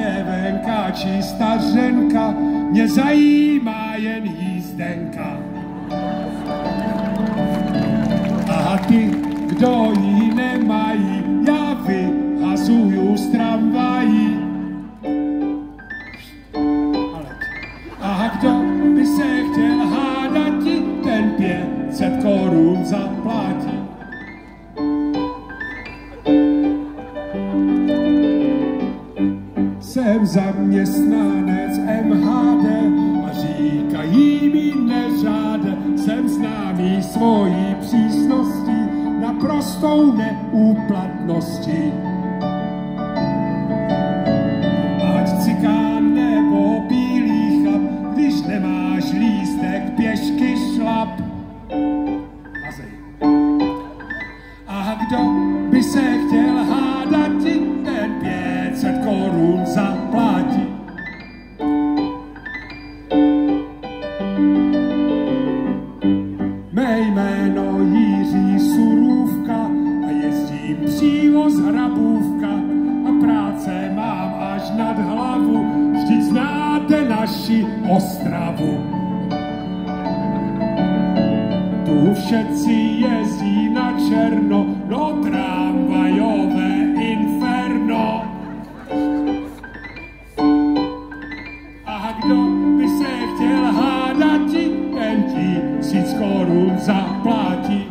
děvenka či stařenka, mě zajímá jen jízdenka. A ty, kdo ji nemají, já vyhazuju z tramvají. A kdo by se chtěl hádat, ti ten 500 korun zaplatí. Jsem zaměstnanec MHD a říkají mi neřáde, jsem známý svojí přísností, naprostou neúplatností. Ať cikán nebo bílý chlap, když nemáš lístek, pěšky šlap. A kdo by se chtěl hádat, ti ten 500 korun zaplatí. Mé jméno Jiří Surůvka a jezdím přímo z Hrabůvka a práce mám až nad hlavu, vždyť znáte naši Ostravu. Tu všetci jezdí na černo, no tramvajové inferno. A kdo by se chtěl hádat, ti ten 1000 korun zaplatí.